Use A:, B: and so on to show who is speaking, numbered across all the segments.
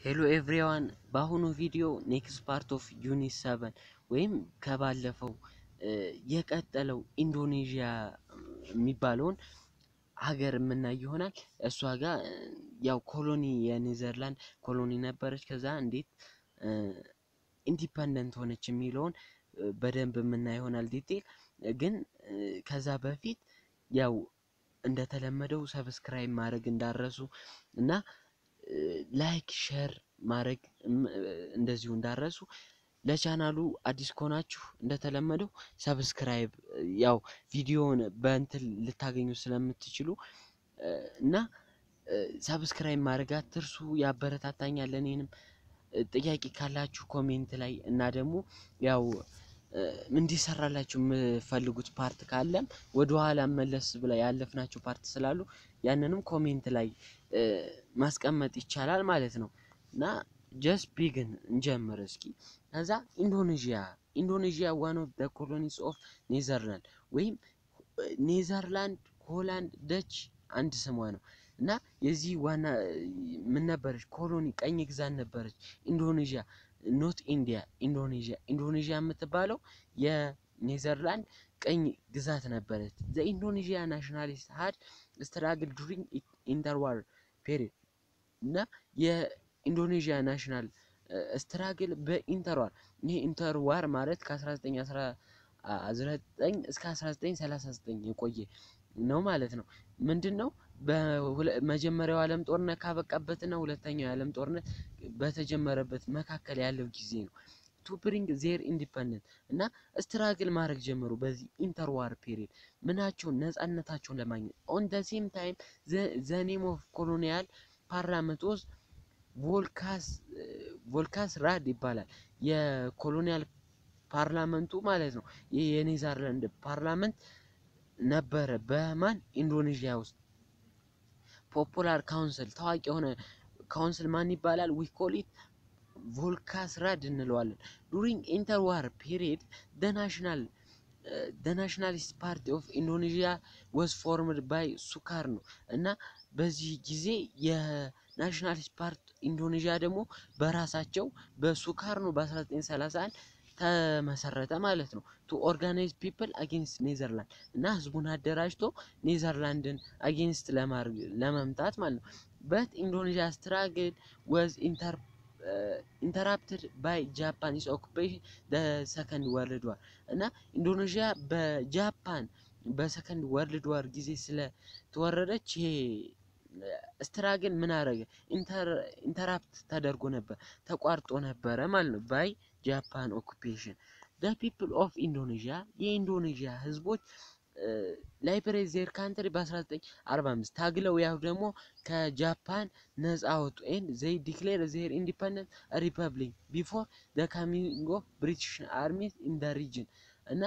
A: ሄሎ ኤቭሪዋን በአሁኑ ቪዲዮ ኔክስት ፓርት ኦፍ ዩኒት 7 ወይም ከባለፈው የቀጠለው ኢንዶኔዥያ የሚባለውን ሀገር የምናይ ይሆናል። እሷ ጋር ያው ኮሎኒ የኔዘርላንድ ኮሎኒ ነበረች። ከዛ እንዴት ኢንዲፔንደንት ሆነች የሚለውን በደንብ የምናይ ይሆናል ዲቴል። ግን ከዛ በፊት ያው እንደተለመደው ሰብስክራይብ ማድረግ እንዳረሱ እና ላይክ ሼር ማድረግ እንደዚሁ እንዳረሱ። ለቻናሉ አዲስ ከሆናችሁ እንደተለመደው ሰብስክራይብ ያው ቪዲዮውን በእንትን ልታገኙ ስለምትችሉ እና ሰብስክራይብ ማድረግ አትርሱ። ያበረታታኛል እኔንም። ጥያቄ ካላችሁ ኮሜንት ላይ እና ደግሞ ያው እንዲሰራላችሁ የምፈልጉት ፓርት ካለም ወደ ኋላ መለስ ብላ ያለፍናቸው ፓርት ስላሉ ያንንም ኮሜንት ላይ ማስቀመጥ ይቻላል ማለት ነው። እና ጀስት ቢግን እንጀምር እስኪ። ከዛ ኢንዶኔዥያ one of the colonies of ኔዘርላንድ ወይም ኔዘርላንድ ሆላንድ ደች አንድ ስሟ ነው። እና የዚህ ዋና ምን ነበረች? ኮሎኒ ቀኝ ግዛት ነበረች ኢንዶኔዥያ ኖት ኢንዲያ። ኢንዶኔዥያ የምትባለው የኔዘርላንድ ቀኝ ግዛት ነበረች። the Indonesia nationalists had struggled during interwar period እና የኢንዶኔዥያ ናሽናል ስትራግል በኢንተርዋር ይሄ ኢንተርዋር ማለት ከ1919 እስከ 1939 የቆየ ነው ማለት ነው። ምንድነው? በመጀመሪያው ዓለም ጦርነት ካበቃበትና ሁለተኛው ዓለም ጦርነት በተጀመረበት መካከል ያለው ጊዜ ነው። to bring their independence እና ስትራግል ማድረግ ጀመሩ በዚህ ኢንተርዋር ፔሪድ ምናቸውን ነፃነታቸውን ለማግኘት። on the same time the name of colonial parliament was ቮልካስ ራድ ይባላል። የኮሎኒያል ፓርላመንቱ ማለት ነው። የኔዘርላንድ ፓርላመንት ነበረ በማን ኢንዶኔዥያ ውስጥ። ፖፑላር ካውንስል ታዋቂ የሆነ ካውንስል ማን ይባላል? we call it ቮልካስ ራድ እንለዋለን። during interwar period the nationalist party of Indonesia was formed by Sukarno እና በዚህ ጊዜ የናሽናሊስት ፓርቲ ኢንዶኔዥያ ደግሞ በራሳቸው በሱካርኖ በ1931 ተመሰረተ ማለት ነው። to organize people against ኔዘርላንድ እና ህዝቡን አደራጅቶ ኔዘርላንድን against ለመምታት ማለት ነው። but Indonesia struggle was interrupted by Japanese occupation the second world war እና ኢንዶኔዥያ በጃፓን በሰከንድ ወርልድ ዋር ጊዜ ስለተወረረች ይሄ ስትራግል ምን አረገ? ኢንተራፕት ተደርጎ ነበር ተቋርጦ ነበር ማለት ነው ባይ ጃፓን ኦኩፔሽን። the people of Indonesia የኢንዶኔዥያ ህዝቦች ላይበሬት ዜር ካንትሪ በ1945 ታግለው ያው ደግሞ ከጃፓን ነፃ ወጡ and they declare their independent republic before the coming of British army in the region እና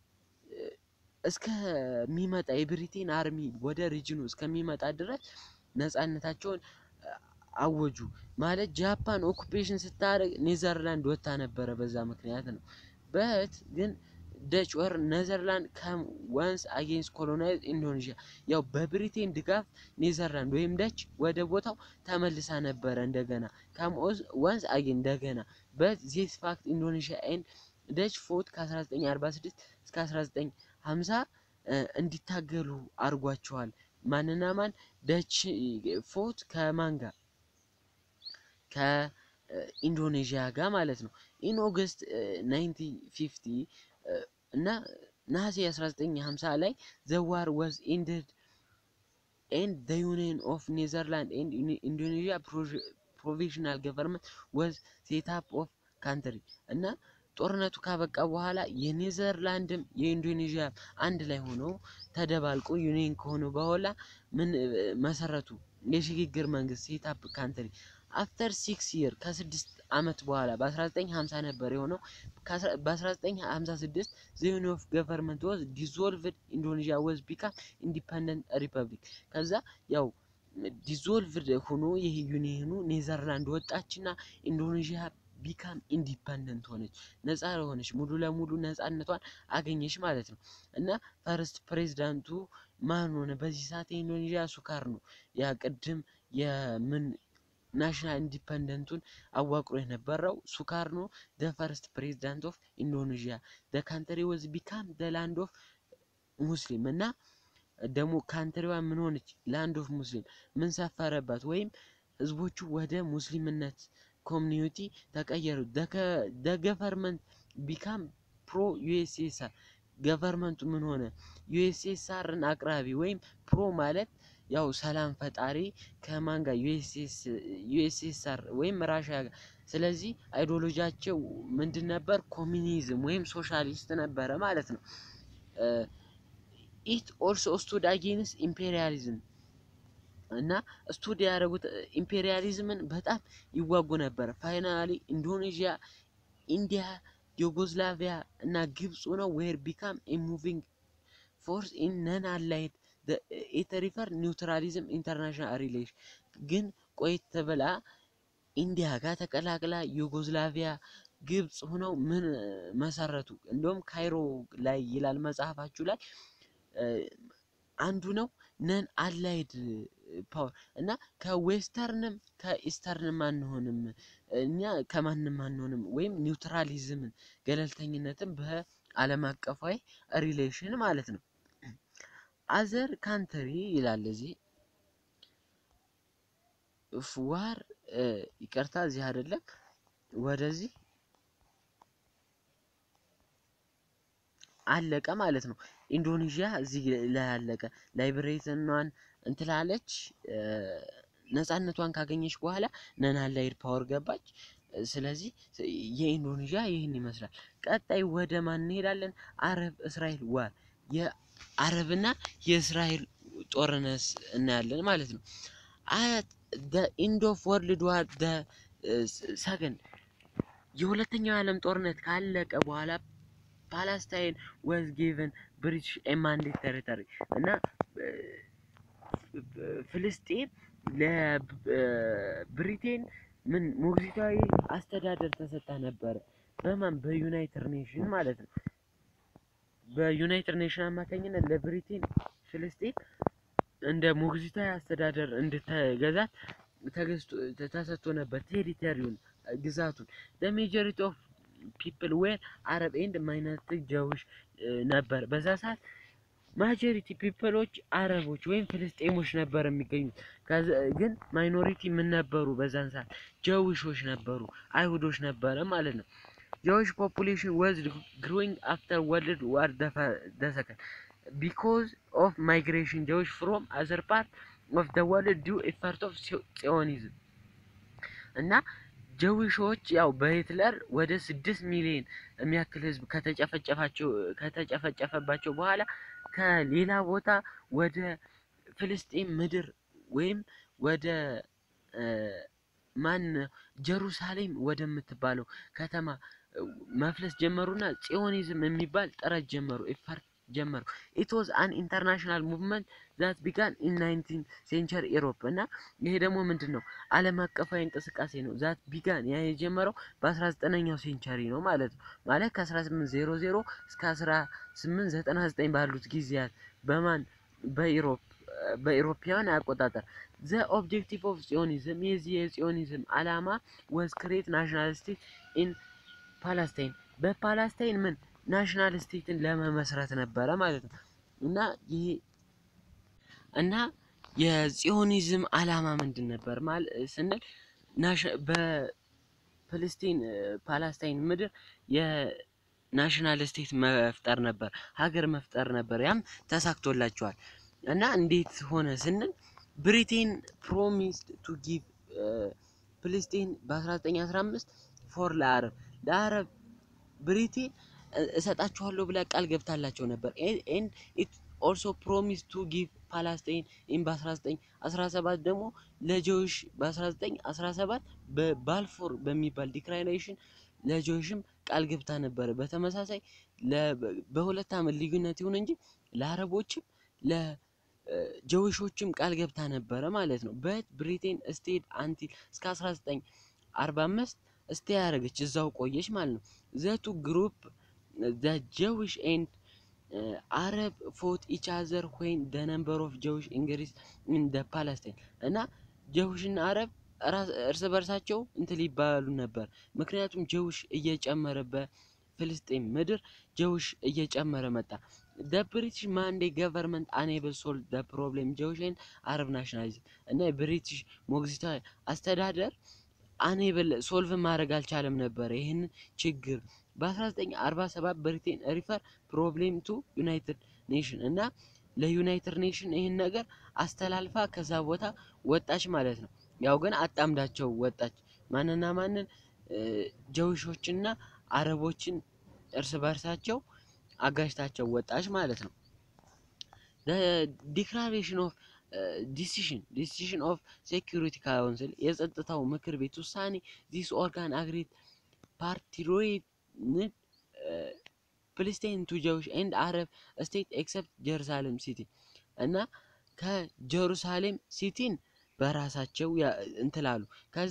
A: እስከሚመጣ የብሪቴን አርሚ ወደ ሪጅኑ እስከሚመጣ ድረስ ነፃነታቸውን አወጁ። ማለት ጃፓን ኦኩፔሽን ስታደርግ ኔዘርላንድ ወጣ ነበረ በዛ ምክንያት ነው። but ግን ደች or ኔዘርላንድ come once against colonize Indonesia ያው በብሪቴን ድጋፍ ኔዘርላንድ ወይም ደች ወደ ቦታው ተመልሳ ነበረ እንደገና come once again እንደገና but this fact Indonesia and ደች fought ከ1946 እስከ 1950 እንዲታገሉ አርጓቸዋል። ማንና ማን? ደች ፎት ከማን ጋር? ከኢንዶኔዥያ ጋር ማለት ነው። in August 1950 እና ነሐሴ 1950 ላይ the war was ended and the union of Netherlands and Indonesia provisional government was set up of country እና ጦርነቱ ካበቃ በኋላ የኔዘርላንድም የኢንዶኔዥያ አንድ ላይ ሆኖ ተደባልቆ ዩኒየን ከሆነ በኋላ ምን መሰረቱ? የሽግግር መንግስት ሴት አፕ ካንትሪ አፍተር 6 years ከ6 አመት በኋላ በ1950 ነበር የሆነው። በ1956 the union of government was dissolved Indonesia was become independent republic ከዛ ያው ዲዞልቭድ ሆኖ ይሄ ዩኒየኑ ኔዘርላንድ ወጣችና ኢንዶኔዥያ ቢካም ኢንዲፔንደንት ሆነች፣ ነፃ ሆነች፣ ሙሉ ለሙሉ ነፃነቷን አገኘች ማለት ነው። እና ፈርስት ፕሬዝዳንቱ ማን ሆነ በዚህ ሰዓት? ኢንዶኔዥያ ሱካርኖ ያ ቅድም የምን ናሽናል ኢንዲፔንደንቱን አዋቅሮ የነበረው ሱካርኖ the first president of Indonesia the country was become the land of Muslim እና ደግሞ ካንትሪዋ ምን ሆነች ላንድ ኦፍ ሙስሊም ምን ሰፈረባት ወይም ህዝቦቹ ወደ ሙስሊምነት ኮሚኒቲ ተቀየሩ the government become pro USSR ገቨርመንቱ ምን ሆነ ዩኤስኤስአርን አቅራቢ ወይም ፕሮ ማለት ያው ሰላም ፈጣሪ ከማን ጋር ዩኤስኤስአር ወይም ራሽያ ጋር ስለዚህ አይዲዮሎጂያቸው ምንድን ነበር ኮሚኒዝም ወይም ሶሻሊስት ነበረ ማለት ነው it also stood against imperialism እና ስቱዲ ያደረጉት ኢምፔሪያሊዝምን በጣም ይዋጉ ነበር ፋይናሊ ኢንዶኔዥያ ኢንዲያ ዩጎዝላቪያ እና ግብጽ ነው were become a moving force in non-allied it refer neutralism international relation ግን ቆይት ብላ ኢንዲያ ጋር ተቀላቅላ ዩጎዝላቪያ ግብጽ ሆነው ምን መሰረቱ እንደውም ካይሮ ላይ ይላል መጽሐፋችሁ ላይ አንዱ ነው ነን አላይድ ፓወር እና ከዌስተርንም ከኢስተርንም አንሆንም እኛ ከማንንም አንሆንም ወይም ኒውትራሊዝምን ገለልተኝነትን በዓለም አቀፋዊ ሪሌሽን ማለት ነው አዘር ካንትሪ ይላል እዚህ ፉዋር ይቀርታ እዚህ አይደለም ወደዚህ አለቀ ማለት ነው ኢንዶኔዥያ እዚህ ላይ አለቀ ላይብሬሽኗን እንትላለች ነፃነቷን ካገኘች በኋላ ነን አላይድ ፓወር ገባች ስለዚህ የኢንዶኔዥያ ይሄን ይመስላል ቀጣይ ወደ ማን እንሄዳለን አረብ እስራኤል ዋር የአረብና የእስራኤል ጦርነት እናያለን ማለት ነው at the end of world war the second የሁለተኛው ዓለም ጦርነት ካለቀ በኋላ Palestine was given British a mandate territory እና ፍልስጤም ለብሪቴን ምን ሞግዚታዊ አስተዳደር ተሰጣ ነበር በማን በዩናይትድ ኔሽን ማለት ነው በዩናይትድ ኔሽን አማካኝነት ለብሪቴን ፍልስጤም እንደ ሞግዚታዊ አስተዳደር እንድትገዛት ተሰጥቶ ነበር ቴሪቶሪውን ግዛቱን the majority of people were Arab and minority Jewish ነበር በዛ ሰዓት ማጆሪቲ ፒፕሎች አረቦች ወይም ፍልስጤሞች ነበር የሚገኙት ግን ማይኖሪቲ ምን ነበሩ በዛን ሰዓት ጀዊሾች ነበሩ አይሁዶች ነበረ ማለት ነው Jewish population was growing after World War the second because of migration Jewish from other part of the world due effort of Zionism እና ጀዊሾች ያው በሂትለር ወደ 6 ሚሊዮን የሚያክል ህዝብ ከተጨፈጨፈባቸው በኋላ ከሌላ ቦታ ወደ ፍልስጤም ምድር ወይም ወደ ማን ጀሩሳሌም ወደምትባለው ከተማ መፍለስ ጀመሩና ጽዮኒዝም የሚባል ጥረት ጀመሩ ኢፈርት ጀመሩ it was an international movement that began in 19th century Europe እና ይሄ ደግሞ ምንድነው ዓለም አቀፋዊ እንቅስቃሴ ነው that began ያ የጀመረው በ19ኛው ሴንቸሪ ነው ማለት ነው ማለት ከ1800 እስከ 1899 ባሉት ጊዜያት በማን በኢሮፒያን አቆጣጠር the objective of Zionism የዚዮኒዝም ዓላማ was create national state in Palestine በፓለስታይን ምን ናሽናል ስቴትን ለመመስረት ነበር ማለት ነው እና የጽዮኒዝም ዓላማ ምንድን ነበር ማለት ስንል በፍልስጤን ፓለስታይን ምድር የናሽናል ስቴት መፍጠር ነበር ሀገር መፍጠር ነበር ያም ተሳክቶላቸዋል እና እንዴት ሆነ ስንል ብሪቴን promised to give ፍልስጤን በ1915 for ለአረብ ብሪቴን እሰጣቸዋለሁ ብላ ቃል ገብታላቸው ነበር and it also promised to give Palestine in በ1917 ደግሞ ለጆሽ በ1917 በባልፎር በሚባል ዲክላሬሽን ለጆሽም ቃል ገብታ ነበር በተመሳሳይ በሁለት ዓመት ልዩነት ይሁን እንጂ ለአረቦችም ለጆሾችም ቃል ገብታ ነበር ማለት ነው but Britain stayed until እስከ 1945 ስቴ ያረገች እዛው ቆየች ማለት ነው the two group the Jewish and Arab fought each other when the number of Jewish increased in the Palestine እና ጀዊሽ እና አረብ እርስ በርሳቸው እንትን ሊባሉ ነበር። ምክንያቱም ጀውሽ እየጨመረ በፍልስጤም ምድር ጀውሽ እየጨመረ መጣ። the British Mandate government unable solve the problem Jewish and Arab nationalism እና የብሪቲሽ ሞግዚታዊ አስተዳደር አንብል ሶልቭ ማድረግ አልቻለም ነበር ይሄን ችግር። በ1947 ብሪቴን ሪፈር ፕሮብሌም ቱ ዩናይትድ ኔሽን እና ለዩናይትድ ኔሽን ይሄን ነገር አስተላልፋ ከዛ ቦታ ወጣች ማለት ነው። ያው ግን አጣምዳቸው ወጣች። ማንና ማንን? ጀውሾችና አረቦችን እርስ በርሳቸው አጋጭታቸው ወጣች ማለት ነው። the declaration of decision of security council የጸጥታው ምክር ቤት ውሳኔ this organ agreed partiroid Palestine to Jewish and Arab state except Jerusalem city እና ከጀሩሳሌም ሲቲን በራሳቸው እንትላሉ ከዛ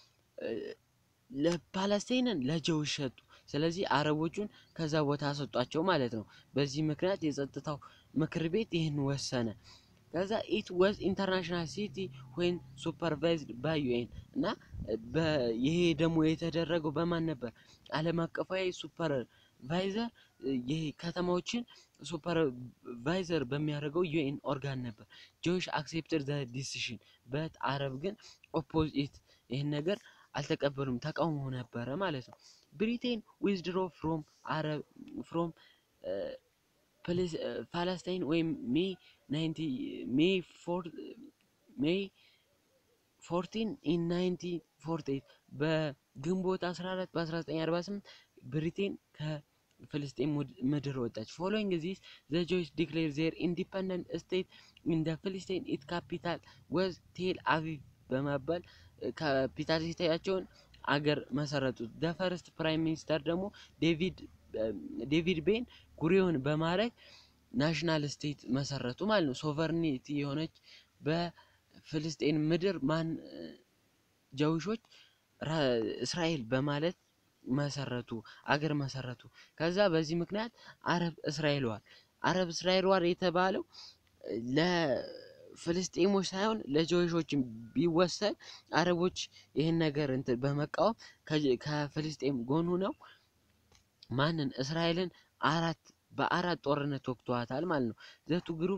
A: ለፓለስቲንን ለጀውሽ ሸጡ። ስለዚህ አረቦቹን ከዛ ቦታ አሰጧቸው ማለት ነው። በዚህ ምክንያት የጸጥታው ምክር ቤት ይሄን ወሰነ። ከዛ it was international city when supervised by UN እና ይሄ ደግሞ የተደረገው በማን ነበር? ዓለም አቀፋዊ ሱፐርቫይዘር ይሄ ከተማዎችን ሱፐርቫይዘር በሚያደርገው UN ኦርጋን ነበር። ጆሽ accepted the decision but አረብ ግን opposite ይሄን ነገር አልተቀበሉም፣ ተቃውሞ ነበረ ማለት ነው። ብሪቴን withdraw from Arab from Palestine ወይም May 14 in 1948 በግንቦት 14 በ1948 ብሪቴን ከፍልስጤም ምድር ወጣች። following this the Jews declared their independent state in the Palestine its capital was Tel Aviv በመባል ካፒታል ሲቲያቸውን አገር መሰረቱት። the first prime minister ደግሞ ዴቪድ ቤን ጉሪዮን በማድረግ ናሽናል ስቴት መሰረቱ ማለት ነው። ሶቨርኒቲ የሆነች በፍልስጤን ምድር ማን ጀውሾች እስራኤል በማለት መሰረቱ፣ አገር መሰረቱ። ከዛ በዚህ ምክንያት አረብ እስራኤል ዋር የተባለው ለፍልስጤሞች ሳይሆን ለጀውሾች ቢወሰድ አረቦች ይሄን ነገር እንትን በመቃወም ከፍልስጤም ጎን ሆነው ማንን እስራኤልን በአራት ጦርነት ወቅቷታል ማለት ነው። ዘቱ ግሩፕ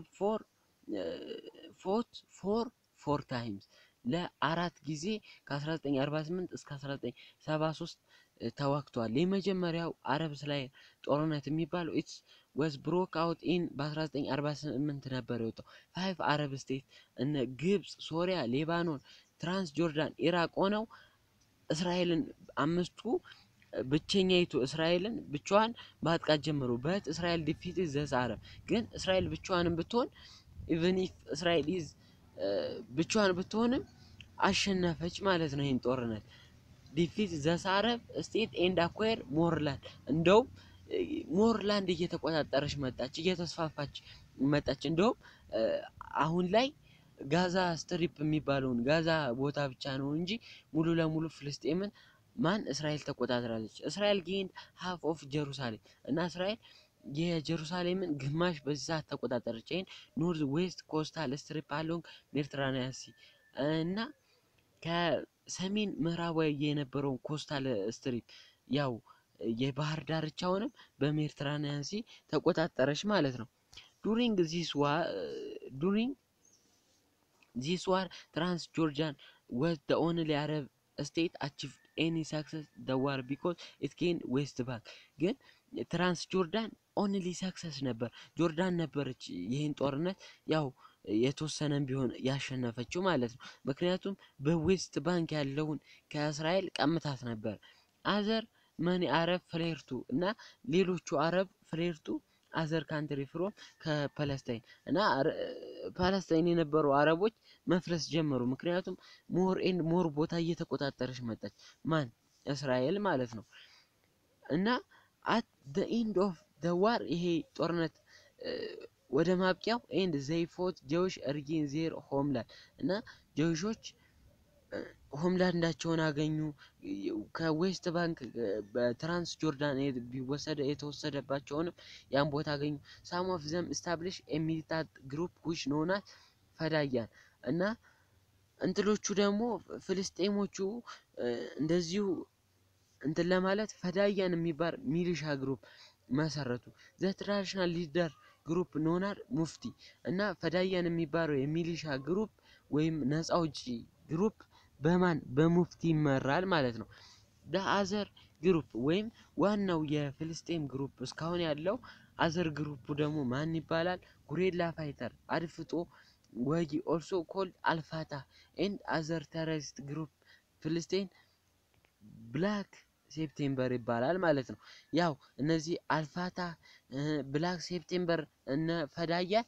A: ፎር ታይምስ ለአራት ጊዜ ከ1948 እስከ 1973 ተዋግቷል። የመጀመሪያው አረብ እስራኤል ጦርነት የሚባለው ኢትስ was broke out in በ1948 ነበር የወጣው። 5 አረብ ስቴት እነ ግብጽ፣ ሶሪያ፣ ሌባኖን፣ ትራንስ ጆርዳን፣ ኢራቅ ሆነው እስራኤልን አምስቱ ብቸኛይቱ እስራኤልን ብቻዋን ማጥቃት ጀመሩ። በት እስራኤል ዲፊት ዘስ አረብ ግን እስራኤል ብቻዋንም ብትሆን even if እስራኤል ብቻዋን ብትሆንም አሸነፈች ማለት ነው። ይሄን ጦርነት ዲፊት ዘስ አረብ ስቴት ኤንድ አኳየር ሞርላንድ እንደው ሞርላንድ እየተቆጣጠረች መጣች፣ እየተስፋፋች መጣች። እንደው አሁን ላይ ጋዛ ስትሪፕ የሚባለውን ጋዛ ቦታ ብቻ ነው እንጂ ሙሉ ለሙሉ ፍልስጤምን ማን እስራኤል ተቆጣጥራለች። እስራኤል ጌንድ half of ጀሩሳሌም እና እስራኤል የጀሩሳሌምን ግማሽ በዚህ ሰዓት ተቆጣጠረች። ይሄን ኖርዝ ዌስት ኮስታል ስትሪፕ አሎንግ ሜዲትራኒያን ሲ እና ከሰሜን ምዕራባዊ የነበረውን ኮስታል ስትሪፕ ያው የባህር ዳርቻውንም በሜዲትራኒያን ሲ ተቆጣጠረች ማለት ነው። during this war Transjordan was the only Arab state achieved any success the war because it gained West Bank ግን ትራንስጆርዳን ኦንሊ ሰክሰስ ነበር፣ ጆርዳን ነበረች ይሄን ጦርነት ያው የተወሰነም ቢሆን ያሸነፈችው ማለት ነው። ምክንያቱም በዌስት ባንክ ያለውን ከእስራኤል ቀምታት ነበር። አዘር መኒ አረብ ፍሌርቱ እና ሌሎቹ አረብ ፍሌርቱ አዘር ካንትሪ ፍሮም ከፓለስታይን እና ፓለስታይን የነበሩ አረቦች መፍለስ ጀመሩ። ምክንያቱም ሞር ቦታ እየተቆጣጠረች መጣች ማን እስራኤል ማለት ነው። እና at the end of the war ይሄ ጦርነት ወደ ማብቂያው and they fought Jewish regain their homeland እና ጀውሾች ሆምላንዳቸውን አገኙ። ከዌስት ባንክ በትራንስ ጆርዳን የተወሰደባቸውን ያን ቦታ አገኙ። some of them established a militant group which known as ፈዳያን እና እንትሎቹ ደግሞ ፍልስጤሞቹ እንደዚሁ እንትን ለማለት ፈዳያን የሚባል ሚሊሻ ግሩፕ መሰረቱ። ዘ ትራዲሽናል ሊደር ግሩፕ ኖናር ሙፍቲ እና ፈዳያን የሚባለው የሚሊሻ ግሩፕ ወይም ነፃ አውጪ ግሩፕ በማን በሙፍቲ ይመራል ማለት ነው። አዘር ግሩፕ ወይም ዋናው የፍልስጤም ግሩፕ እስካሁን ያለው አዘር ግሩፕ ደግሞ ማን ይባላል? ጉሬላ ፋይተር አድፍጦ ወጊ ኦልሶ ኮልድ አልፋታ ኤንድ አዘር ቴሮሪስት ግሩፕ ፍልስጤን ብላክ ሴፕቴምበር ይባላል ማለት ነው። ያው እነዚህ አልፋታ ብላክ ሴፕቴምበር እነ ፈዳያ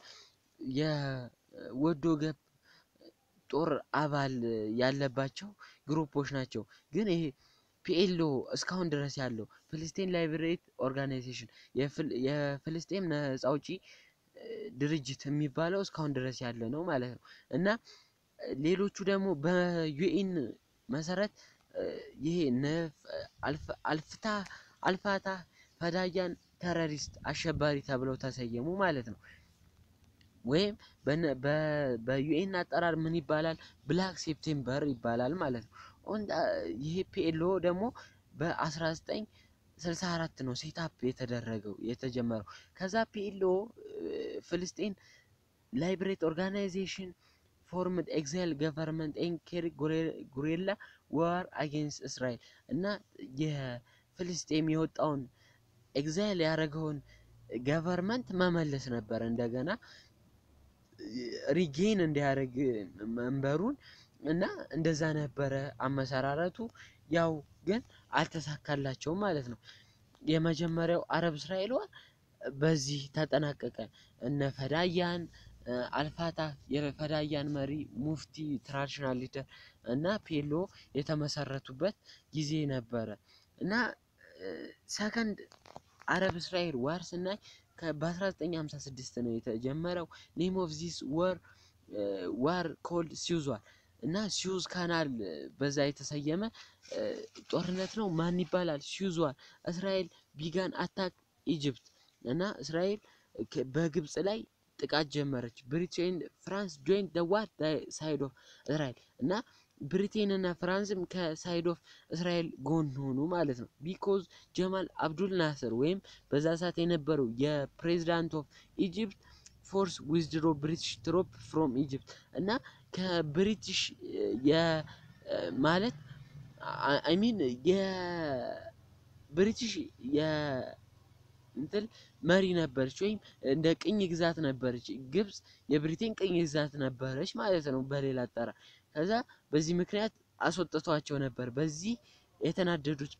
A: የወዶ ገብ ጦር አባል ያለባቸው ግሩፖች ናቸው። ግን ይሄ ፒኤልኦ እስካሁን ድረስ ያለው ፍልስጤን ላይብሬት ኦርጋናይዜሽን የፍልስጤም ነፃ አውጪ ድርጅት የሚባለው እስካሁን ድረስ ያለ ነው ማለት ነው። እና ሌሎቹ ደግሞ በዩኤን መሰረት ይሄ አልፋታ ፈዳያን ቴሮሪስት አሸባሪ ተብለው ተሰየሙ ማለት ነው። ወይም በዩኤን አጠራር ምን ይባላል? ብላክ ሴፕቴምበር ይባላል ማለት ነው። ይሄ ፒኤልኦ ደግሞ በ1964 ነው ሴታፕ የተጀመረው። ከዛ ፒኤልኦ ፍልስጤን ላይብሬት ኦርጋናይዜሽን ፎርምድ ኤግዛይል ገቨርንመንት ኤንድ ኬሪ ጉሬላ ዋር አጌንስት እስራኤል እና የፍልስጤም የወጣውን ኤግዛይል ያደረገውን ገቨርንመንት መመለስ ነበር እንደገና ሪጌን እንዲያደርግ መንበሩን እና እንደዛ ነበረ አመሰራረቱ። ያው ግን አልተሳካላቸውም ማለት ነው። የመጀመሪያው አረብ እስራኤል ዋር በዚህ ተጠናቀቀ። እነ ፈዳያን አልፋታ የፈዳያን መሪ ሙፍቲ ትራዲሽናል ሊደር እና ፒኤልኦ የተመሰረቱበት ጊዜ ነበረ። እና ሰከንድ አረብ እስራኤል ዋር ስናይ በ1956 ነው የተጀመረው። ኔም ኦፍ ዚስ ዋር ኮልድ ሲውዝ ዋር እና ሲውዝ ካናል በዛ የተሰየመ ጦርነት ነው። ማን ይባላል? ሲውዝ ዋር እስራኤል ቢጋን አታክ ኢጅፕት እና እስራኤል በግብጽ ላይ ጥቃት ጀመረች። ብሪቴን ፍራንስ ጆይን ዘ ዋር ሳይድ ኦፍ እስራኤል እና ብሪቴን እና ፍራንስም ከሳይድ ኦፍ እስራኤል ጎን ሆኑ ማለት ነው። ቢኮዝ ጀማል አብዱል ናስር ወይም በዛ ሰዓት የነበረው የፕሬዝዳንት ኦፍ ኢጂፕት ፎርስ ዊዝድሮ ብሪቲሽ ትሮፕ ፍሮም ኢጂፕት እና ከብሪቲሽ ማለት አይ ሚን የብሪቲሽ እንትን መሪ ነበረች ወይም እንደ ቅኝ ግዛት ነበረች። ግብጽ የብሪቴን ቅኝ ግዛት ነበረች ማለት ነው በሌላ አጠራር። ከዛ በዚህ ምክንያት አስወጥቷቸው ነበር። በዚህ የተናደዱት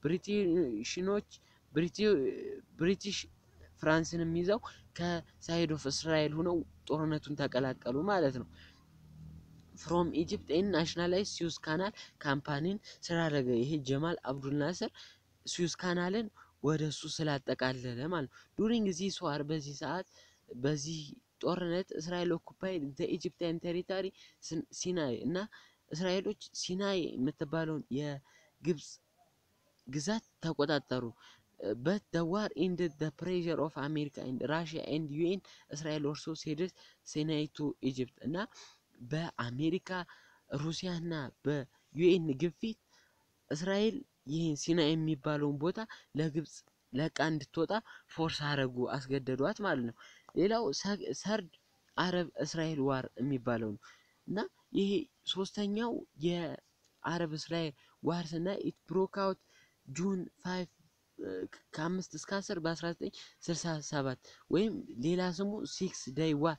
A: ብሪቲሽ ፍራንስንም ይዘው ከሳይድ ኦፍ እስራኤል ሆነው ጦርነቱን ተቀላቀሉ ማለት ነው። ፍሮም ኢጂፕት ኤን ናሽናላይዝ ስዊዝ ካናል ካምፓኒን ስላደረገ ይሄ ጀማል አብዱል ናስር ስዊዝ ካናልን ወደሱ ስላጠቃለለ ማለት ነው። ዱሪንግ ዚስ ዋር በዚህ ሰዓት በዚህ ጦርነት እስራኤል ኦኩፓይድ ዘ ኢጂፕቲያን ቴሪቶሪ ሲናይ እና እስራኤሎች ሲናይ የምትባለውን የግብጽ ግዛት ተቆጣጠሩ። but the war ended the pressure of America and Russia and UN እስራኤል ኦርሶ ሴድስ ሲናይ ቱ ኢጂፕት እና በአሜሪካ ሩሲያና በዩኤን ግፊት እስራኤል ይህን ሲናይ የሚባለውን ቦታ ለግብጽ ለቃ እንድትወጣ ፎርስ አረጉ፣ አስገደዷት ማለት ነው። ሌላው ሰርድ አረብ እስራኤል ዋር የሚባለው ነው እና ይሄ ሶስተኛው የአረብ እስራኤል ዋር ስናይ ኢት ብሮክ አውት ጁን 5 ከ5 እስከ 10 በ1967 ወይም ሌላ ስሙ 6 ዴይ ዋር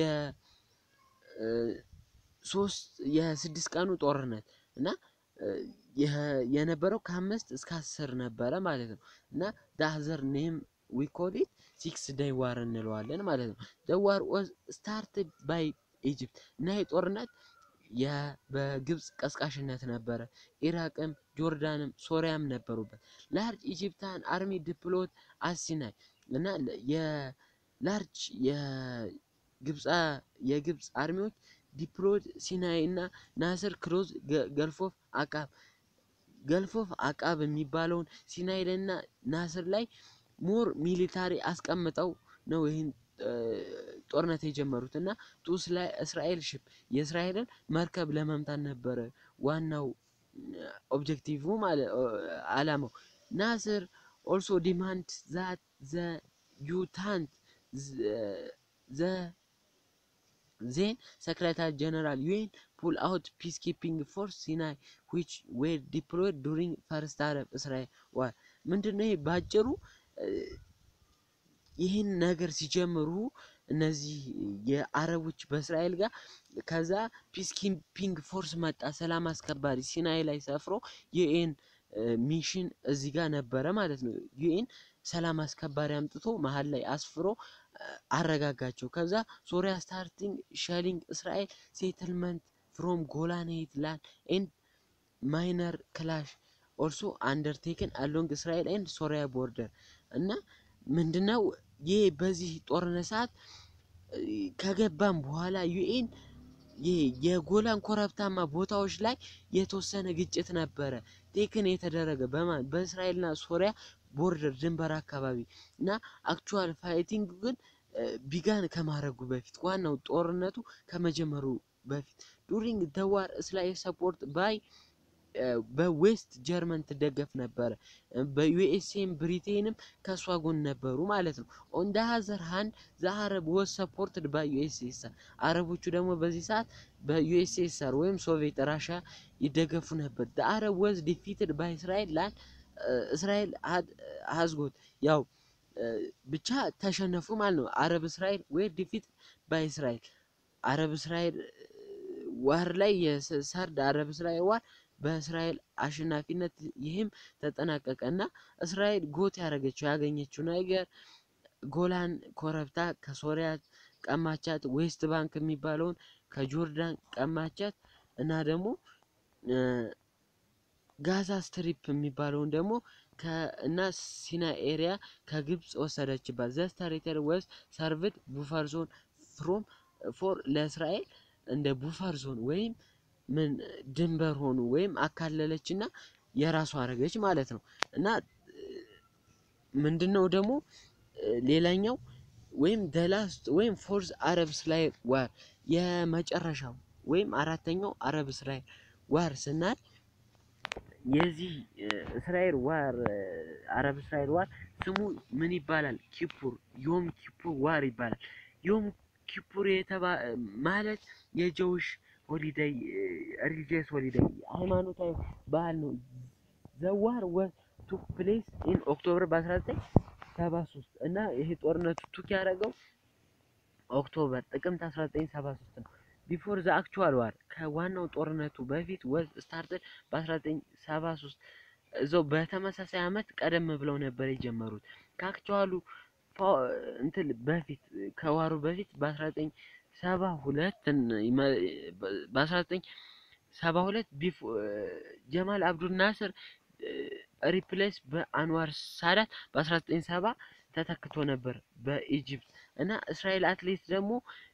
A: የ6 ቀኑ ጦርነት እና የነበረው ከ5 እስከ 10 ነበረ ማለት ነው። እና ዳዘር ኔም ዊ ኮል ኢት 6 ዴይ ዋር እንለዋለን ማለት ነው። the war was started by Egypt እና የጦርነት በግብጽ ቀስቃሽነት ነበረ። ኢራቅም ጆርዳንም ሶሪያም ነበሩበት። ላርጅ ኢጂፕታን አርሚ ዲፕሎይድ አት ሲናይ እና የላርጅ የግብጽ አርሚዎች ዲፕሎይድ ሲናይ እና ናስር ክሎዝ ገልፍ ኦፍ አቃብ የሚባለውን ሲናይ እና ናስር ላይ ሞር ሚሊታሪ አስቀምጠው ነው ይሄን ጦርነት የጀመሩትና እስራኤል ሽፕ የእስራኤልን መርከብ ለመምታት ነበረ ዋናው ኦብጀክቲቭ ማለት አላማው። ናስር also demand that the UTANT the then Secretary General UN pull out peacekeeping force Sinai which were deployed during first Arab-Israel war ምንድነው ባጭሩ ይሄን ነገር ሲጀምሩ እነዚህ የአረቦች በእስራኤል ጋር ከዛ ፒስኪፒንግ ፎርስ መጣ ሰላም አስከባሪ ሲናይ ላይ ሰፍሮ ዩኤን ሚሽን እዚህ ጋር ነበረ ማለት ነው። ዩኤን ሰላም አስከባሪ አምጥቶ መሃል ላይ አስፍሮ አረጋጋቸው። ከዛ ሶሪያ ስታርቲንግ ሼሊንግ እስራኤል ሴትልመንት ፍሮም ጎላን ሄይትላንድ ኤንድ ማይነር ክላሽ also undertaken along Israel and Syria border እና ምንድነው ይሄ በዚህ ጦርነት ሰዓት ከገባም በኋላ ዩኤን የጎላን ኮረብታማ ቦታዎች ላይ የተወሰነ ግጭት ነበረ ቴክን የተደረገ በእስራኤልና ሶሪያ ቦርደር ድንበር አካባቢ እና አክቹዋል ፋይቲንግ ግን ቢጋን ከማረጉ በፊት ዋናው ጦርነቱ ከመጀመሩ በፊት during the war Israel support by በዌስት ጀርመን ተደገፍ ነበር በዩኤስኤም ብሪቴንም ከሷ ጎን ነበሩ ማለት ነው። on the other hand the Arab was supported by USSR አረቦቹ ደግሞ በዚህ ሰዓት በዩኤስኤስአር ወይም ሶቪየት ራሻ ይደገፉ ነበር። the Arab was defeated by Israel land እስራኤል has got ያው ብቻ ተሸነፉ ማለት ነው። አረብ እስራኤል were defeated by Israel አረብ እስራኤል ዋር ላይ የሰርድ አረብ እስራኤል ዋር በእስራኤል አሸናፊነት ይህም ተጠናቀቀና እስራኤል ጎት ያገኘችው ነገር ጎላን ኮረብታ ከሶሪያ ቀማቻት ዌስት ባንክ የሚባለውን ከጆርዳን ቀማቻት እና ደግሞ ጋዛ ስትሪፕ የሚባለውን ደግሞ ከና ሲናይ ኤሪያ ከግብጽ ወሰደችባት። ዘ ቴሪቶሪ was served buffer zone from for ለእስራኤል እንደ ቡፈር ዞን ወይም ምን ድንበር ሆኑ ወይም አካለለችና የራሷ አረገች ማለት ነው። እና ምንድነው ደግሞ ሌላኛው ወይም the last ወይም fourth Arab Israel war የመጨረሻው ወይም አራተኛው አረብ እስራኤል ዋር ስናል የዚህ እስራኤል ዋር አረብ እስራኤል ዋር ስሙ ምን ይባላል? ኪፑር ዮም ኪፑር ዋር ይባላል። ዮም ኪፑር ማለት የጆሽ ሆሊዴይ ሪሊጂየስ ሆሊዴይ ሃይማኖታዊ በዓል ነው። the war was took place in October በ1973 እና ይሄ ጦርነቱ ቱክ ያደረገው ኦክቶበር ጥቅምት 1973 ነው። before the actual war ከዋናው ጦርነቱ በፊት was started በ1973 እዛው በተመሳሳይ አመት ቀደም ብለው ነበር የጀመሩት። ከአክቹዋሉ እንትን በፊት ከዋሩ በፊት በ1972 ጀማል አብዱል ናስር ሪፕሌስ በአንዋር ሳዳት በ1970 ተተክቶ ነበር በኢጂፕት እና እስራኤል አትሌት ደግሞ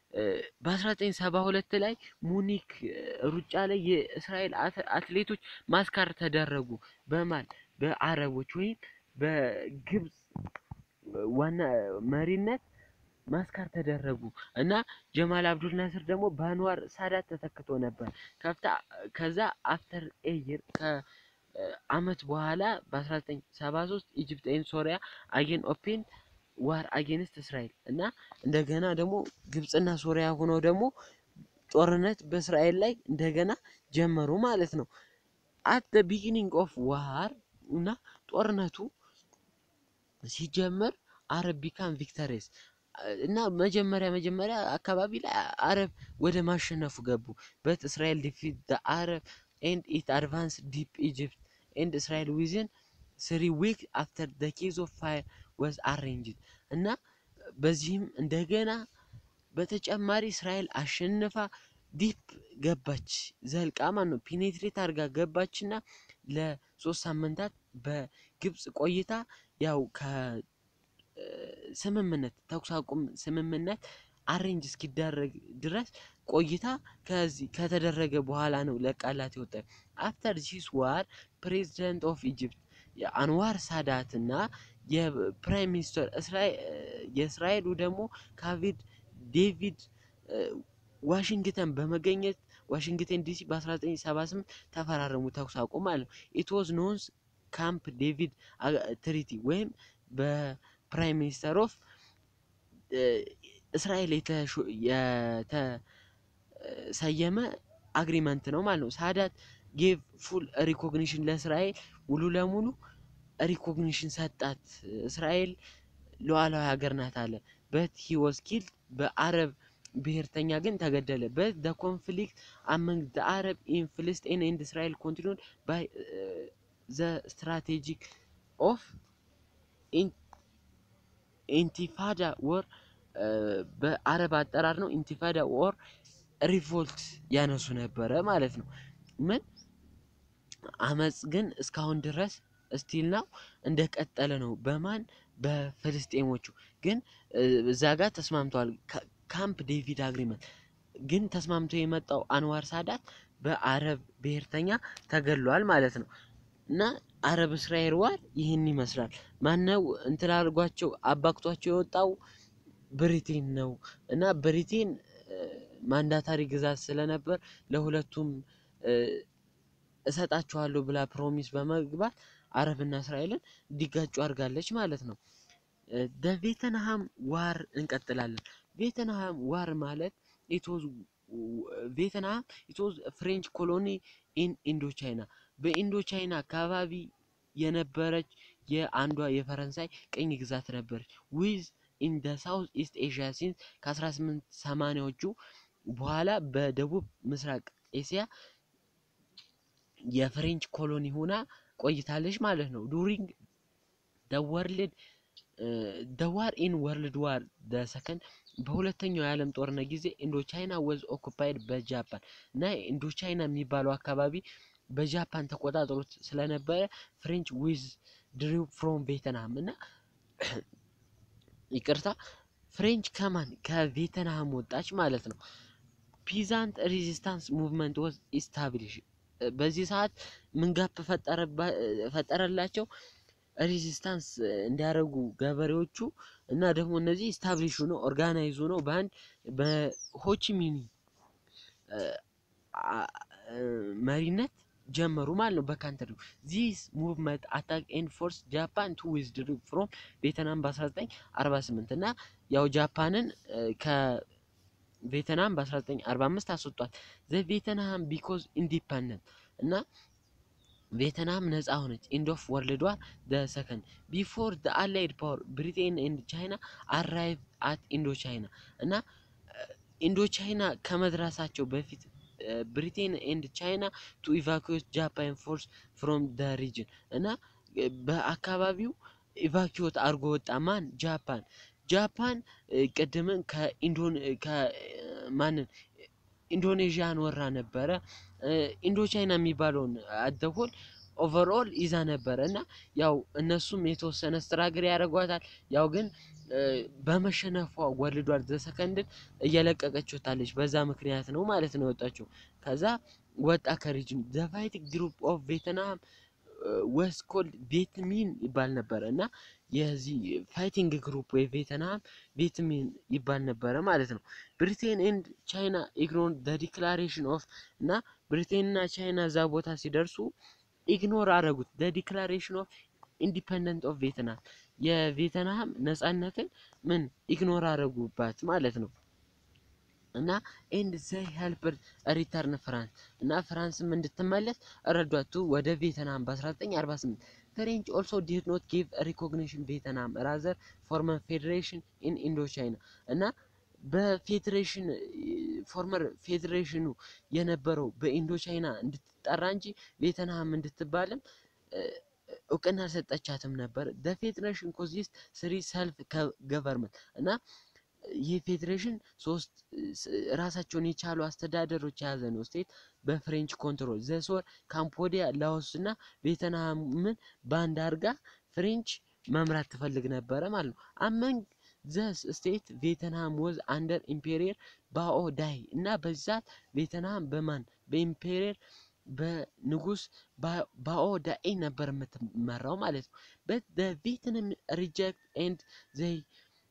A: በ1972 ላይ ሙኒክ ሩጫ ላይ የእስራኤል አትሌቶች ማስካር ተደረጉ በአረቦች ወይም በግብጽ ዋና መሪነት ማስካር ተደረጉ እና ጀማል አብዱል ናስር ደግሞ በአንዋር ሳዳት ተተክቶ ነበር። ከዛ አፍተር ኤየር ከአመት በኋላ በ1973 ኢጂፕት ኤንድ ሶሪያ አጌን ኦፔን ዋር አጌንስት እስራኤል እና እንደገና ደግሞ ግብጽና ሶሪያ ሆነው ደግሞ ጦርነት በእስራኤል ላይ እንደገና ጀመሩ ማለት ነው። at the beginning of war እና ጦርነቱ ሲጀመር አረብ ቢካም ቪክተሪየስ እና መጀመሪያ አካባቢ ላይ አረብ ወደ ማሸነፉ ገቡ። but Israel defeat the Arab and it advanced deep Egypt and Israel within 3 weeks after the case of fire was arranged እና በዚህም እንደገና በተጨማሪ እስራኤል አሸንፋ ዲፕ ገባች ዘልቃ ማለት ነው ፒኔትሬት አድርጋ ገባችና ለ3 ሳምንታት በግብጽ ቆይታ ያው ከስምምነት ተኩስ አቁም ስምምነት አሬንጅ እስኪደረግ ድረስ ቆይታ ከዚህ ከተደረገ በኋላ ነው ለቃላት ይወጣ። after this war president of Egypt አንዋር ሳዳትና የፕራይም ሚኒስተር የእስራኤሉ ደግሞ ካቪድ ዴቪድ ዋሽንግተን በመገኘት ዋሽንግተን ዲሲ በ1978 ተፈራረሙ ተኩስ አቁም ማለት ነው። ኢት ዋዝ ኖንስ ካምፕ ዴቪድ ትሪቲ ወይም በፕራይም ሚኒስተር ኦፍ እስራኤል የተሰየመ አግሪመንት ነው ማለት ነው። ሳዳት ጌቭ ፉል ሪኮግኒሽን ለእስራኤል ሙሉ ለሙሉ ሪኮግኒሽን ሰጣት። እስራኤል ሉዓላዊ ሀገር ናት አለ። በት ሂ ዋዝ ኪልድ በአረብ ብሔርተኛ ግን ተገደለ። በት the conflict among the Arab in Palestine and Israel continued by the strategic of ኢንቲፋዳ ወር በአረብ አጠራር ነው። ኢንቲፋዳ ወር ሪቮልት ያነሱ ነበረ ማለት ነው። ምን አመጽ ግን እስካሁን ድረስ ስቲል ነው እንደቀጠለ ነው። በማን በፍልስጤሞቹ ግን እዛ ጋር ተስማምተዋል። ካምፕ ዴቪድ አግሪመንት ግን ተስማምቶ የመጣው አንዋር ሳዳት በአረብ ብሔርተኛ ተገሏል ማለት ነው። እና አረብ እስራኤል ዋር ይህን ይመስላል። ማነው እንትን አድርጓቸው አባክቷቸው የወጣው ብሪቴን ነው። እና ብሪቴን ማንዳታሪ ግዛት ስለነበር ለሁለቱም እሰጣቸዋለሁ ብላ ፕሮሚስ በመግባት አረብና እስራኤልን እንዲጋጩ አድርጋለች ማለት ነው። ቬትናም ዋር እንቀጥላለን። ቬትናም ዋር ማለት ቬትናም ኢት ዋዝ ፍሬንች ኮሎኒ ኢን ኢንዶ ቻይና በኢንዶ ቻይና አካባቢ የነበረች የአንዷ የፈረንሳይ ቅኝ ግዛት ነበረች። ዊዝ ኢን ደ ሳውዝ ኢስት ኤዥያ ሲንስ ከ1880ዎቹ በኋላ በደቡብ ምስራቅ ኤሲያ የፍሬንች ኮሎኒ ሆና ቆይታለች ማለት ነው። ዱሪንግ the war in World War the second በሁለተኛው የዓለም ጦርነት ጊዜ ኢንዶ ቻይና was occupied በጃፓን እና ኢንዶ ቻይና የሚባለው አካባቢ በጃፓን ተቆጣጥሮት ስለነበረ ፍሬንች ዊዝ ድሪው ፍሮም ቬትናም እና ይቅርታ ፍሬንች ከቬትናም ወጣች ማለት ነው። ፒዛንት ሬዚስታንስ ሙቭመንት was established በዚህ ሰዓት ምን ጋፕ ፈጠረላቸው ሬዚስታንስ እንዲያደርጉ ገበሬዎቹ እና ደግሞ እነዚህ ስታብሊሽ ነው ኦርጋናይዝ ነው በአንድ በሆቺሚኒ መሪነት ጀመሩ ማለት ነው። በካንትሪው ዚስ ሙቭመንት አታክ ኤንድ ፎርስ ጃፓን ቱ ዊዝድሩ ፍሮም ቬትናም በ1948 እና ያው ጃፓንን ከቬትናም በ1945 አስወጣት። ዘ ቬትናም ቢኮዝ ኢንዲፔንደንት እና ቬትናም ነፃ ሆነች። ኤንድ ኦፍ ወርልድ ዋር ዘ ሰከንድ ቢፎር ዘ አላይድ ፓወር ብሪቴን ኤንድ ቻይና አራይቭ አት ኢንዶ ቻይና እና ኢንዶ ቻይና ከመድረሳቸው በፊት ብሪቴን ኤንድ ቻይና ቱ ኢቫኩዌት ጃፓን ፎርስ ፍሮም ዘ ሪጅን እና በአካባቢው ኢቫኩዌት አድርጎ ወጣ። ማን? ጃፓን ቅድምን ኢንዶኔዥያን ወራ ነበረ። ኢንዶ ቻይና የሚባለውን አደጎል ኦቨርኦል ይዛ ነበረ እና ያው እነሱም የተወሰነ ስትራግል ያደርጓታል። ያው ግን በመሸነፏ ወርልድ ዋር ዘ ሰከንድን እየለቀቀች ወጣለች። በዛ ምክንያት ነው ማለት ነው የወጣችው። ከዛ ወጣ ከሪጅን ዘ ፋይቲንግ ግሩፕ ኦፍ ቬትናም was called ቬትሚን ይባል ነበር እና የዚህ ፋይቲንግ ግሩፕ ወይ ቬትናም ቬትሚን ይባል ነበር ማለት ነው። ብሪቴን ኤንድ ቻይና ኢግኖር ዘ ዲክላሬሽን ኦፍ እና ብሪቴን እና ቻይና እዛ ቦታ ሲደርሱ ኢግኖር አደረጉት ዘ ዲክላሬሽን ኦፍ ኢንዲፔንደንት ኦፍ ቬትናም የቬትናም ነፃነትን ምን ኢግኖር አደረጉባት ማለት ነው። እና ኤንድ ዘ ሄልፕድ ሪተርን ፍራንስ እና ፍራንስም እንድትመለስ ረዷቱ ወደ ቬትናም በ1948 ፍሬንች ኦልሶ ዲድ ኖት ጊቭ ሪኮግኒሽን ቬትናም ራዘር ፎርመር ፌዴሬሽን ኢን ኢንዶ ቻይና እና በፌዴሬሽን ፎርመር ፌዴሬሽኑ የነበረው በኢንዶ ቻይና እንድትጠራ እንጂ ቬትናም እንድትባልም እውቅና ሰጠቻትም ነበር። ዘ ፌዴሬሽን ኮንሲስት ስሪ ሰልፍ ገቨርንመንት እና ይህ ፌዴሬሽን ሶስት ራሳቸውን የቻሉ አስተዳደሮች የያዘ ነው። ስቴት በፍሬንች ኮንትሮል ዘሶር ካምቦዲያ ላኦስ እና ቬትናምን ባንድ አድርጋ ፍሬንች መምራት ትፈልግ ነበረ ማለት ነው። አመንግ ዘስ ስቴት ቬትናም ወዝ አንደር ኢምፔሪየር ባኦ ዳይ እና በዛት ቬትናም በማን በኢምፔሪየር በንጉስ ባኦ ዳይ ነበር የምትመራው ማለት ነው። but the Vietnam reject and they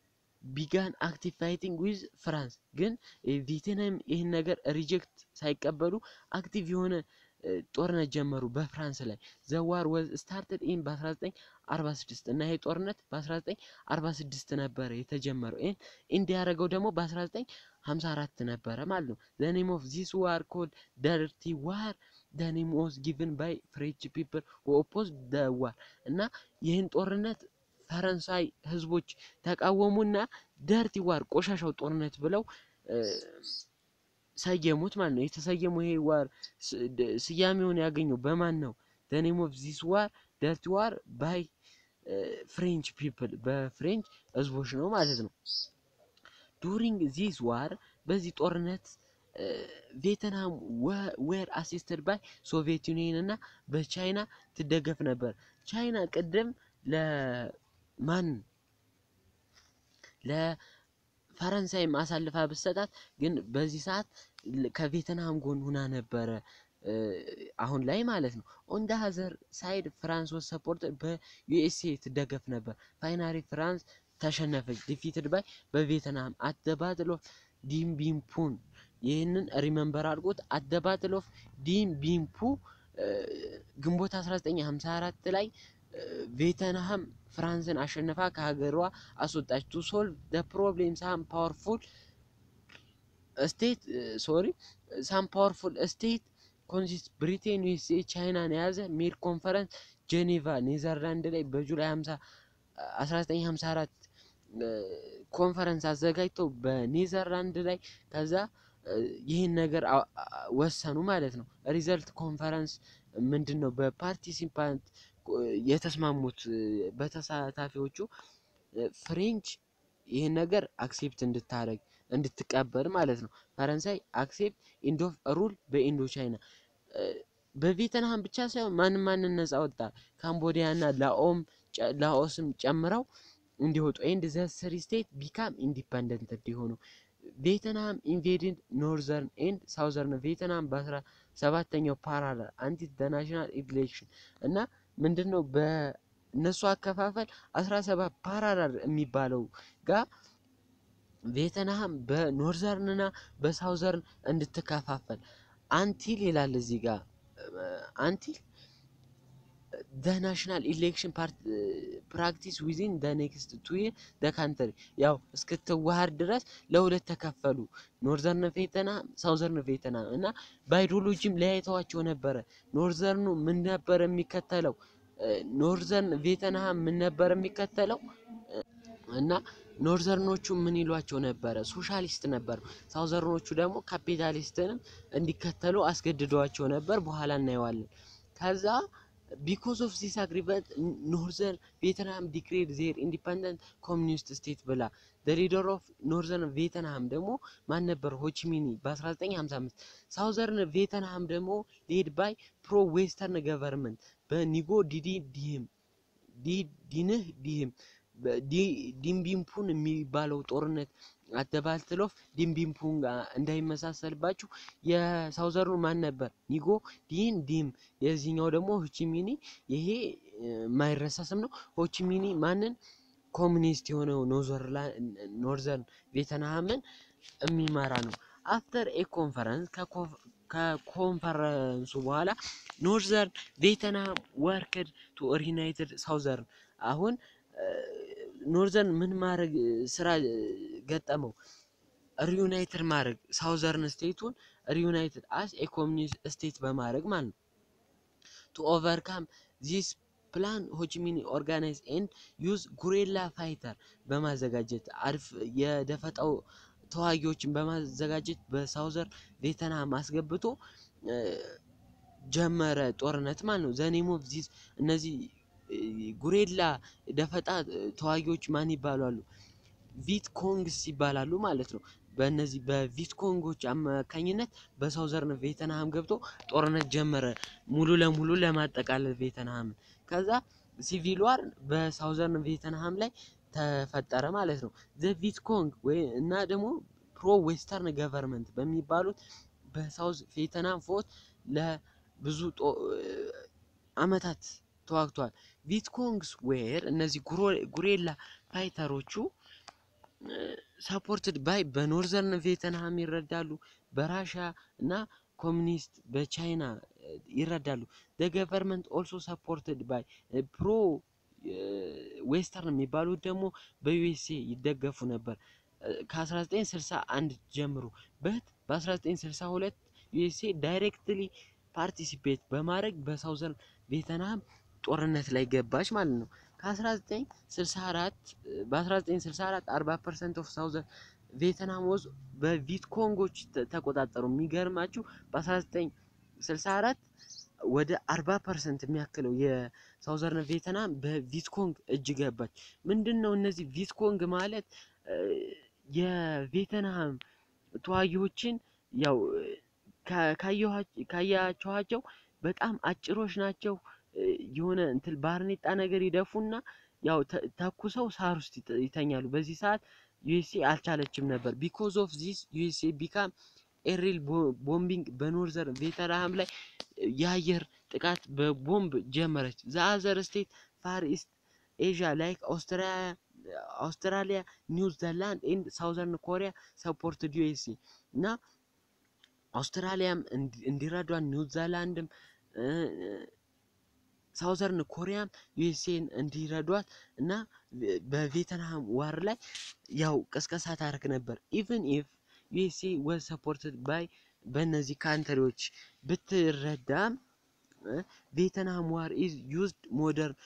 A: began active fighting with France ግን ቬትናም ይሄን ነገር ሪጀክት ሳይቀበሉ አክቲቭ የሆነ ጦርነት ጀመሩ በፍራንስ ላይ the war was started in በ1946 እና ይሄ ጦርነት በ1946 ነበር የተጀመረው ኢንድ ያደረገው ደግሞ በ1954 ነበር ማለት ነው the name of this war called dirty war the name was given by French people who opposed the war እና ይሄን ጦርነት ፈረንሳይ ህዝቦች ተቃወሙና ደርቲ ዋር ቆሻሻው ጦርነት ብለው ሰየሙት ማለት ነው የተሰየመው ይሄ ዋር ስያሜውን ያገኘው በማን ነው the name of this war dirty war by French people በፍሬንች ህዝቦች ነው ማለት ነው during this war በዚህ ጦርነት ቬትናም were assisted by Soviet Union እና በቻይና ትደገፍ ነበር ቻይና ቀደም ለማን ለፈረንሳይ ማሳልፋ በሰጣት ግን በዚህ ሰዓት ከቬትናም ጎን ሆና ነበር አሁን ላይ ማለት ነው on the other side France was supported በዩኤስኤ ትደገፍ ነበር finally France ተሸነፈች defeated by በቬትናም at the battle of Dien Bien Phu ይሄንን ሪሜምበር አድርጎት at the battle of Dien Bien Phu ግንቦት 1954 ላይ ቬትናም ፍራንስን አሸነፋ ከሀገሯ አስወጣች to solve the problem some powerful state consist Britain USA China ያዘ ሜድ ኮንፈረንስ ጄኔቫ ኔዘርላንድ ላይ በጁላይ 1954 ኮንፈረንስ አዘጋጅተው በኔዘርላንድ ላይ ከዛ ይሄን ነገር ወሰኑ ማለት ነው ሪዘልት ኮንፈረንስ ምንድነው በፓርቲሲፓንት የተስማሙት በተሳታፊዎቹ ፍሬንች ይሄን ነገር አክሴፕት እንድትቀበል ማለት ነው ፈረንሳይ አክሴፕት ኢንድ ኦፍ ሩል በኢንዶ ቻይና በቬትናም ብቻ ሳይሆን ማን ነፃ ወጣ ካምቦዲያና ላኦስም ጨምረው እንዲወጡ ኤንድ ዘ ስሪ ስቴት ቢካም ኢንዲፔንደንት እንዲሆኑ ቬትናም ኢንቬድድ ኖርዘርን ኤንድ ሳውዘርን ቬትናም በ17ኛው ፓራላል አንቲ ናሽናል ኢሌክሽን እና ምንድነው በነሱ አከፋፈል 17 ፓራላል የሚባለው ጋር ቬትናም በኖርዘርን እና በሳውዘርን እንድትከፋፈል አንቲል ይላል እዚህ ጋር አንቲል the national election practice within the next 2 years the country ያው እስክትዋሃድ ድረስ ለሁለት ተከፈሉ ኖርዘርን ቬትናም ሳውዘርን ቬትናም እና ባይዶሎጂም ለያይተዋቸው ነበር ኖርዘርኑ ምን ነበር የሚከተለው ኖርዘርን ቬትናም ምን ነበር የሚከተለው እና ኖርዘርኖቹ ምን ይሏቸው ነበር ሶሻሊስት ነበር ሳውዘርኖቹ ደግሞ ካፒታሊስትን እንዲከተሉ አስገድደዋቸው ነበር በኋላ እናየዋለን ከዛ because of this agreement northern Vietnam declared their independent communist state ብላ the leader of northern Vietnam ደግሞ ማን ነበር ሆቺሚኒ በ1955 southern Vietnam ደግሞ led by pro western government በኒጎ ዲህም ዲምቢምፑን የሚባለው ጦርነት አደባልትሎፍ ዲምቢምፑን እንዳይመሳሰልባችሁ የሳውዘርኑ ማን ነበር ኒጎ ዲም የዚህኛው ደግሞ ሆቺሚኒ ይሄ ማይረሳስም ነው ሆቺሚኒ ማንን ኮሙኒስት የሆነው ኖርዘርን ቬትናምን የሚመራ ነው after a conference ከኮንፈረንሱ በኋላ ኖርዘርን ቬትናም worked to reunite southern አሁን ኖርዘርን ምን ማድረግ ስራ ገጠመው ሪዩናይትድ ማድረግ ሳውዘርን ስቴቱን ሪዩናይትድ as a communist state በማድረግ ማለት ነው to overcome this plan Ho Chi Minh organize and use guerrilla fighter በማዘጋጀት አርፍ የደፈጣው ተዋጊዎችን በማዘጋጀት በሳውዘር ቬትናም አስገብቶ ጀመረ ጦርነት ማለት ነው the name of this እነዚህ ጉሬላ ደፈጣ ተዋጊዎች ማን ይባላሉ ቪት ኮንግስ ይባላሉ ማለት ነው በእነዚህ በቪት ኮንጎች አማካኝነት በሳውዘርን ቬትናም ገብቶ ጦርነት ጀመረ ሙሉ ለሙሉ ለማጠቃለል ቬትናም ከዛ ሲቪል ዋር በሳውዘርን ቬትናም ላይ ተፈጠረ ማለት ነው ዘ ቪት ኮንግ ወይ እና ደግሞ ፕሮ ዌስተርን ገቨርንመንት በሚባሉት በሳውዝ ቬትናም ፎት ለብዙ አመታት ተዋግቷል ቪት ኮንግስ ዌር እነዚህ ጉሬላ ፋይተሮቹ supported by በኖርዘርን ቬትናም ይረዳሉ በራሻ እና ኮሚኒስት በቻይና ይረዳሉ the government also supported by pro ዌስተርን የሚባሉት ደግሞ በዩኤስኤ ይደገፉ ነበር ከ1961 ጀምሮ በ1962 ዩኤስኤ ዳይሬክትሊ ፓርቲሲፔት በማድረግ በሳውዘርን ቬትናም ጦርነት ላይ ገባች ማለት ነው ከ1964 በ1964 40% ኦፍ ሳውዘርን ቬትናም ወዝ በቪትኮንጎች ተቆጣጠሩ የሚገርማችሁ በ1964 ወደ 40% የሚያክለው የሳውዘርን ቬትናም በቪትኮንግ እጅ ገባች ምንድነው እነዚህ ቪትኮንግ ማለት የቬትናም ተዋጊዎችን ያው ካያቸዋቸው በጣም አጭሮች ናቸው የሆነ እንትን ባርኔጣ ነገር ይደፉና ያው ተኩሰው ሳር ውስጥ ይተኛሉ በዚህ ሰዓት ዩኤስኤ አልቻለችም ነበር because of this USA became ኤሪል ቦምቢንግ በኖርዘርን ቬትናም ላይ የአየር ጥቃት በቦምብ ጀመረች the other state far east Asia like Australia New Zealand and Southern Korea supported USA እና አውስትራሊያም እንዲረዷን ኒውዚላንድም ሳውዘርን ኮሪያም ዩኤስኤን እንዲረዷት እና በቬትናም ዋር ላይ ያው ቅስቀሳ ታርክ ነበር even if USA was supported by በእነዚህ ካንትሪዎች ብትረዳም ቬትናም ዋር is used modern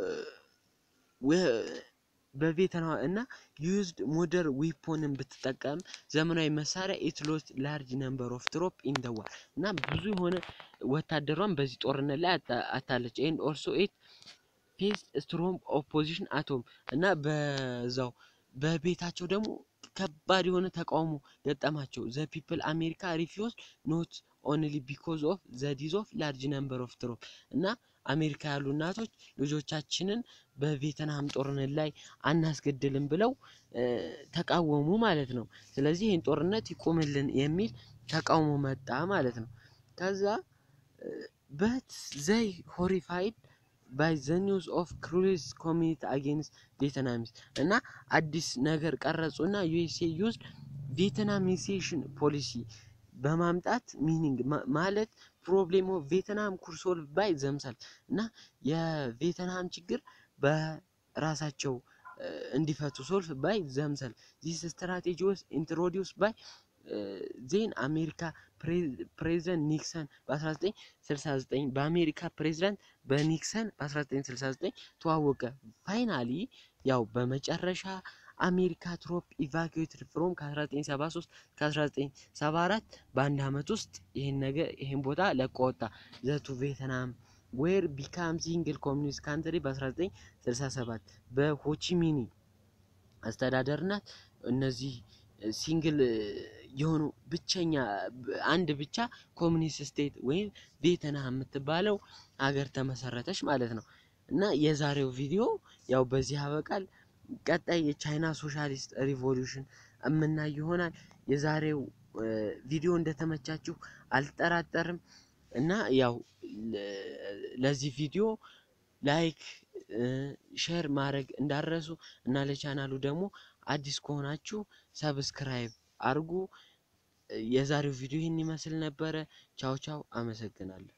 A: በቬትናም እና used modern weapon ብትጠቀም ዘመናዊ መሳሪያ it lost large number of troops in the war እና ብዙ የሆነ ወታደሯን በዚህ ጦርነት ላይ አታለች and also it faced strong opposition at home እና በዛው በቤታቸው ደግሞ ከባድ የሆነ ተቃውሞ ገጠማቸው the people America refused not only because of the death of large number of troops እና አሜሪካ ያሉ እናቶች ልጆቻችንን በቬትናም ጦርነት ላይ አናስገድልም ብለው ተቃወሙ ማለት ነው ስለዚህ ይሄን ጦርነት ይቆምልን የሚል ተቃውሞ መጣ ማለት ነው ከዛ but they horrified by the news of cruel community against Vietnamese እና አዲስ ነገር ቀረጹና USA used Vietnamization policy በማምጣት ሚኒንግ ማለት ፕሮብሌም ኦፍ ቬትናም ኩድ ሶልቭ ባይ themselves እና የቬትናም ችግር በራሳቸው እንዲፈቱ ሶልቭ ባይ themselves this strategy was introduced by then አሜሪካ ፕሬዝዳንት ኒክሰን በ1969 በአሜሪካ ፕሬዝዳንት በኒክሰን በ1969 ተዋወቀ ፋይናሊ ያው በመጨረሻ አሜሪካ ትሮፕ ኢቫኩዌትድ ፍሮም ከ1973 ከ1974 በአንድ አመት ውስጥ ይሄን ቦታ ለቆጣ ዘቱ ቬትናም where became single communist country በ1967 በሆቺሚኒ አስተዳደርናት እነዚህ ሲንግል የሆኑ ብቸኛ አንድ ብቻ ኮሚኒስት ስቴት ወይም ቬትናም የምትባለው ሀገር ተመሰረተች ማለት ነው እና የዛሬው ቪዲዮ ያው በዚህ አበቃል ቀጣይ የቻይና ሶሻሊስት ሪቮሉሽን አምናይ ይሆናል የዛሬው ቪዲዮ እንደተመቻችሁ አልጠራጠርም እና ያው ለዚህ ቪዲዮ ላይክ ሼር ማድረግ እንዳረሱ እና ለቻናሉ ደግሞ አዲስ ከሆናችሁ ሰብስክራይብ አርጉ የዛሬው ቪዲዮ ይሄን ይመስል ነበር ቻው ቻው አመሰግናለሁ